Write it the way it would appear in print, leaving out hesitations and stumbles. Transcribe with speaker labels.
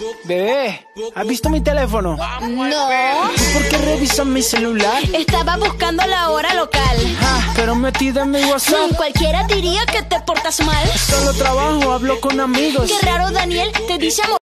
Speaker 1: Bebé, ¿has visto mi teléfono?
Speaker 2: No.
Speaker 1: ¿Y por qué revisas mi celular?
Speaker 2: Estaba buscando la hora local.
Speaker 1: Pero metida en mi WhatsApp.
Speaker 2: Cualquiera diría que te portas mal.
Speaker 1: Solo trabajo, hablo con amigos.
Speaker 2: Qué raro, Daniel, te dice amor.